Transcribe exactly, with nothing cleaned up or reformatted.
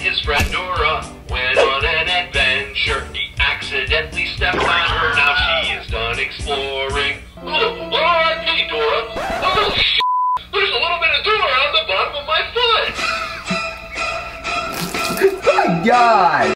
his friend Dora went on an adventure. He accidentally stepped on her, now she is done exploring. Oh, R I P Dora. Oh, shit! There's a little bit of Dora on the bottom of my foot! My God!